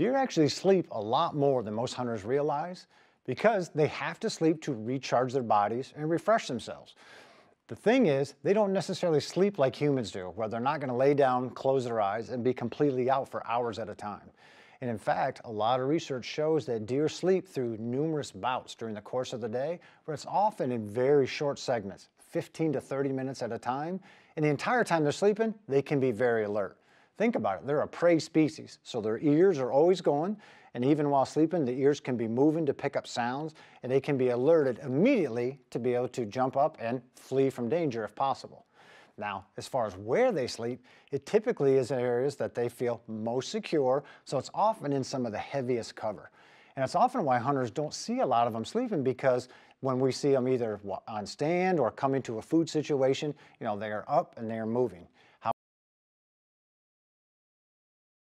Deer actually sleep a lot more than most hunters realize because they have to sleep to recharge their bodies and refresh themselves. The thing is, they don't necessarily sleep like humans do, where they're not going to lay down, close their eyes, and be completely out for hours at a time. And in fact, a lot of research shows that deer sleep through numerous bouts during the course of the day, where it's often in very short segments, 15 to 30 minutes at a time. And the entire time they're sleeping, they can be very alert. Think about it, they're a prey species, so their ears are always going, and even while sleeping, the ears can be moving to pick up sounds, and they can be alerted immediately to be able to jump up and flee from danger if possible. Now, as far as where they sleep, it typically is in areas that they feel most secure, so it's often in some of the heaviest cover. And it's often why hunters don't see a lot of them sleeping, because when we see them either on stand or coming to a food situation, they are up and they are moving.